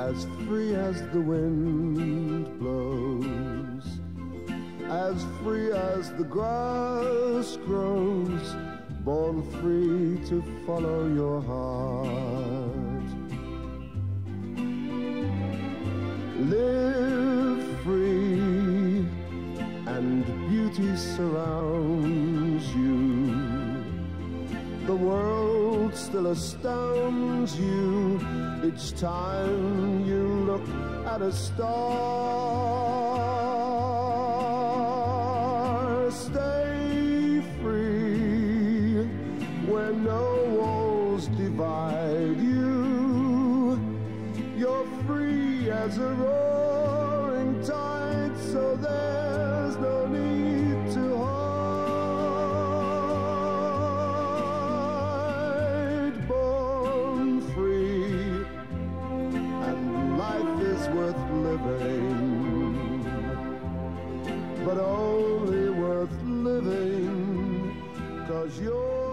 as free as the wind blows, as free as the grass grows, born free to follow your heart. Live free and beauty surrounds you. The world still astounds you each time you look at a star. Stay free where no walls divide you. You're free as a roaring tide, so there's no need to hide. Born free, and life is worth living, but only worth living 'cause you're